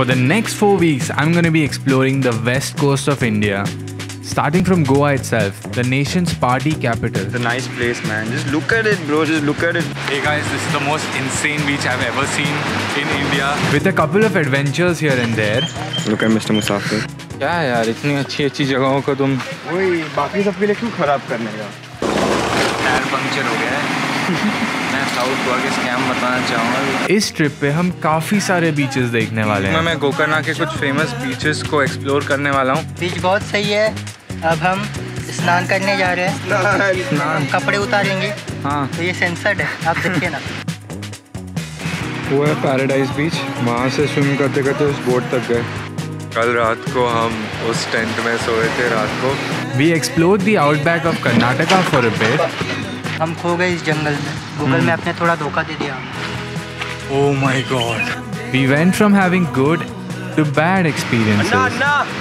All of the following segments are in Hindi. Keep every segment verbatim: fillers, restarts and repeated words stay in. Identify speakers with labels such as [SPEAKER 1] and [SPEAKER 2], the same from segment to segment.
[SPEAKER 1] For the next four weeks, I'm going to be exploring the west coast of India. Starting from Goa itself, the nation's party capital.
[SPEAKER 2] It's a nice place, man. Just look at it, bro. Just look at it.
[SPEAKER 1] Hey guys, this is the most insane beach I've ever seen in India. With a couple of adventures here and there.
[SPEAKER 2] Look at Mister Musafir.
[SPEAKER 3] क्या यार इतनी अच्छी अच्छी जगहों को तुम
[SPEAKER 2] वही बाकी सबके लिए क्यों खराब करने का?
[SPEAKER 3] टायर पंक्चर हो गया है। मैं साउथ गोवा के स्कैम बताना चाहूँगा।
[SPEAKER 1] इस ट्रिप पे हम काफ़ी सारे बीचेस देखने वाले हैं।
[SPEAKER 3] मैं गोकर्णा के कुछ फेमस बीचेस को एक्सप्लोर करने वाला हूँ।
[SPEAKER 4] बीच बहुत सही है। अब हम स्नान करने जा रहे हैं। स्नान कपड़े उतारेंगे।
[SPEAKER 3] हाँ
[SPEAKER 4] तो ये सेंसर्ड है, आप देखिए ना।
[SPEAKER 3] वो है पैराडाइज बीच। वहाँ से स्विम करते करते उस बोट तक गए।
[SPEAKER 2] कल रात को हम उस टेंट में सोए थे रात को।
[SPEAKER 1] We explored the outback of Karnataka for a bit.
[SPEAKER 4] हम खो गए इस जंगल में। गूगल मैप ने थोड़ा धोखा दे दिया।
[SPEAKER 1] Oh my God. We went from having good to bad experiences.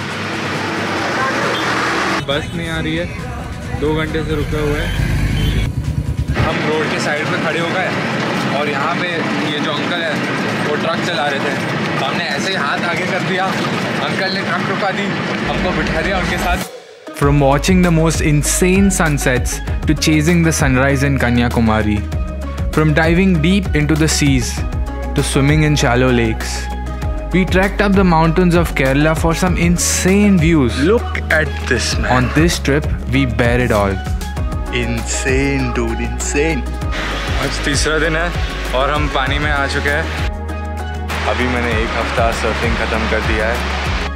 [SPEAKER 3] बस नहीं आ रही है। दो घंटे से रुके हुए हैं।
[SPEAKER 5] हम रोड के साइड पे खड़े हो गए और यहाँ पे ये जो अंकल है वो ट्रक चला रहे थे। हमने ऐसे ही हाथ आगे कर दिया, अंकल ने ट्रक रुका दी, हमको बिठा दिया उनके साथ।
[SPEAKER 1] From watching the most insane sunsets to chasing the sunrise in Kanyakumari. From diving deep into the seas to swimming in shallow lakes. We trekked up the mountains of Kerala for some insane views.
[SPEAKER 2] Look at this, man.
[SPEAKER 1] On this trip, we bear it all.
[SPEAKER 2] Insane, dude. Insane.
[SPEAKER 5] आज तीसरा दिन है और हम पानी में आ चुके हैं।
[SPEAKER 2] अभी मैंने एक हफ्ता सर्फिंग खत्म कर दिया है।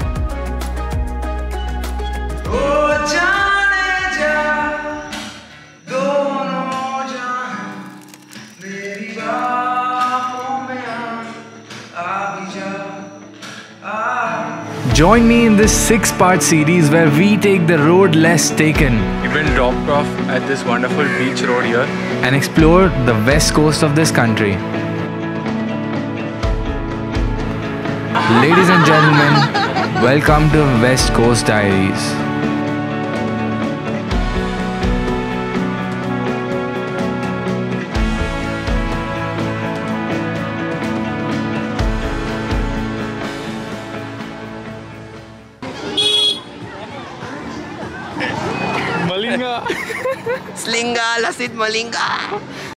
[SPEAKER 1] Join me in this six-part series where we take the road less taken
[SPEAKER 5] We've been dropped off at this wonderful beach road here
[SPEAKER 1] and explore the west coast of this country. Ladies and gentlemen, welcome to West Coast Diaries.
[SPEAKER 3] Malinga
[SPEAKER 4] स्लिंगा Lasith Malinga.